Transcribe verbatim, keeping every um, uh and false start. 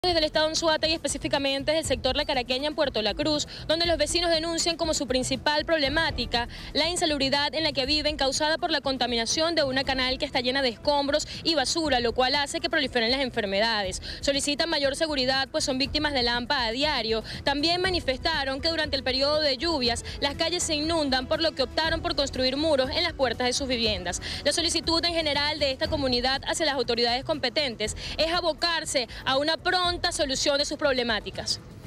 Desde el estado Anzoátegui, específicamente desde el sector La Caraqueña en Puerto La Cruz, donde los vecinos denuncian como su principal problemática la insalubridad en la que viven causada por la contaminación de una canal que está llena de escombros y basura, lo cual hace que proliferen las enfermedades. Solicitan mayor seguridad, pues son víctimas de lampa a diario. También manifestaron que durante el periodo de lluvias las calles se inundan, por lo que optaron por construir muros en las puertas de sus viviendas. La solicitud en general de esta comunidad hacia las autoridades competentes es abocarse a una pronta solución de sus problemáticas.